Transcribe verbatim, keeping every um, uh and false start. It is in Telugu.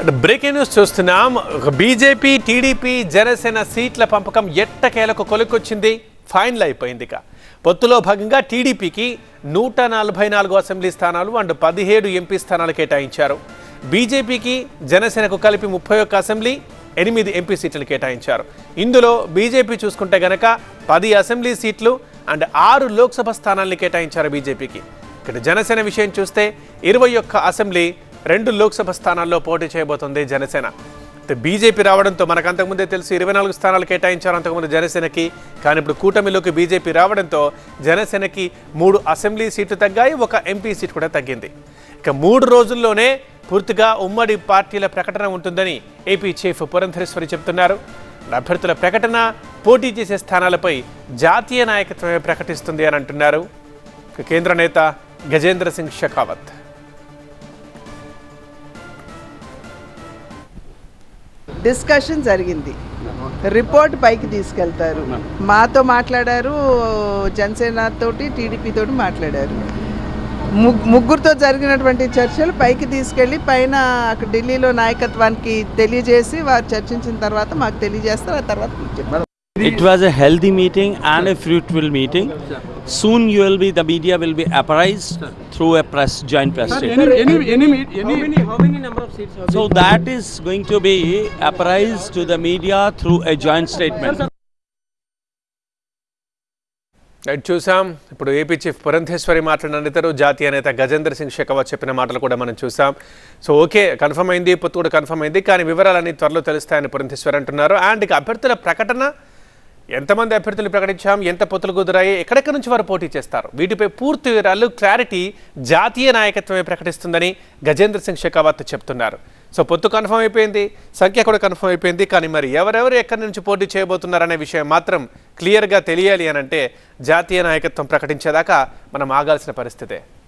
బ్రేకింగ్ న్యూస్ చూస్తున్నాం. బీజేపీ టీడీపీ జనసేన సీట్ల పంపకం ఎట్టకేలకు కొలుకొచ్చింది, ఫైనల్ అయిపోయింది. ఇక పొత్తులో భాగంగా టీడీపీకి నూట నలభై నాలుగు అసెంబ్లీ స్థానాలు అండ్ పదిహేడు ఎంపీ స్థానాలు కేటాయించారు. బీజేపీకి జనసేనకు కలిపి ముప్పై ఒక్క అసెంబ్లీ ఎనిమిది ఎంపీ సీట్లు కేటాయించారు. ఇందులో బీజేపీ చూసుకుంటే గనక పది అసెంబ్లీ సీట్లు అండ్ ఆరు లోక్సభ స్థానాల్ని కేటాయించారు బీజేపీకి. ఇక్కడ జనసేన విషయం చూస్తే ఇరవై ఒక్క అసెంబ్లీ రెండు లోక్సభ స్థానాల్లో పోటీ చేయబోతుంది జనసేన. బీజేపీ రావడంతో మనకు అంతకుముందే తెలుసు ఇరవై నాలుగు స్థానాలు కేటాయించారు అంతకుముందు జనసేనకి. కానీ ఇప్పుడు కూటమిలోకి బీజేపీ రావడంతో జనసేనకి మూడు అసెంబ్లీ సీట్లు తగ్గాయి, ఒక ఎంపీ సీట్ కూడా తగ్గింది. ఇక మూడు రోజుల్లోనే పూర్తిగా ఉమ్మడి పార్టీల ప్రకటన ఉంటుందని ఏపీ చీఫ్ పురంధరేశ్వరి చెప్తున్నారు. అభ్యర్థుల ప్రకటన, పోటీ చేసే స్థానాలపై జాతీయ నాయకత్వమే ప్రకటిస్తుంది అని అంటున్నారు కేంద్ర నేత గజేంద్ర సింగ్ షెకావత్. డిస్కషన్ జరిగింది, రిపోర్ట్ పైకి తీసుకెళ్తారు. మాతో మాట్లాడారు, జనసేన తోటి టీడీపీ తోటి మాట్లాడారు. ముగ్గురుతో జరిగినటువంటి చర్చలు పైకి తీసుకెళ్ళి పైన అక్కడ ఢిల్లీలో నాయకత్వానికి తెలియజేసి వారు చర్చించిన తర్వాత మాకు తెలియజేస్తారు. ఆ తర్వాత It was a healthy meeting and a fruitful meeting. Soon you will be, the media will be apprised through a press, joint press statement. Any, any, any, any, how many, how many number of seats have So that is going to be apprised to the media through a joint statement. చూసాం. ఇప్పుడు ఏపీ చీఫ్ పురంధేశ్వరి మాట్లాడిన ఇతరు జాతీయ నేత గజేంద్ర సింగ్ షెకావత్ చెప్పిన మాటలు కూడా మనం చూసాం. సో ఓకే, కన్ఫర్మ్ అయింది, పొత్తు కూడా కన్ఫర్మ్ అయింది, కానీ వివరాలన్నీ త్వరలో తెలుస్తాయని పురంధేశ్వరి అంటున్నారు. అండ్ ఇక అభ్యర్థుల ప్రకటన, ఎంతమంది అభ్యర్థులు ప్రకటించాం, ఎంత పొత్తులు కుదిరాయి, ఎక్కడెక్కడి నుంచి వారు పోటీ చేస్తారు, వీటిపై పూర్తి వివరాలు క్లారిటీ జాతీయ నాయకత్వమే ప్రకటిస్తుందని గజేంద్ర సింగ్ షెకావత్ చెప్తున్నారు. సో పొత్తు కన్ఫర్మ్ అయిపోయింది, సంఖ్య కూడా కన్ఫర్మ్ అయిపోయింది, కానీ మరి ఎవరెవరు ఎక్కడి నుంచి పోటీ చేయబోతున్నారనే విషయం మాత్రం క్లియర్గా తెలియాలి అని అంటే జాతీయ నాయకత్వం ప్రకటించేదాకా మనం ఆగాల్సిన పరిస్థితే.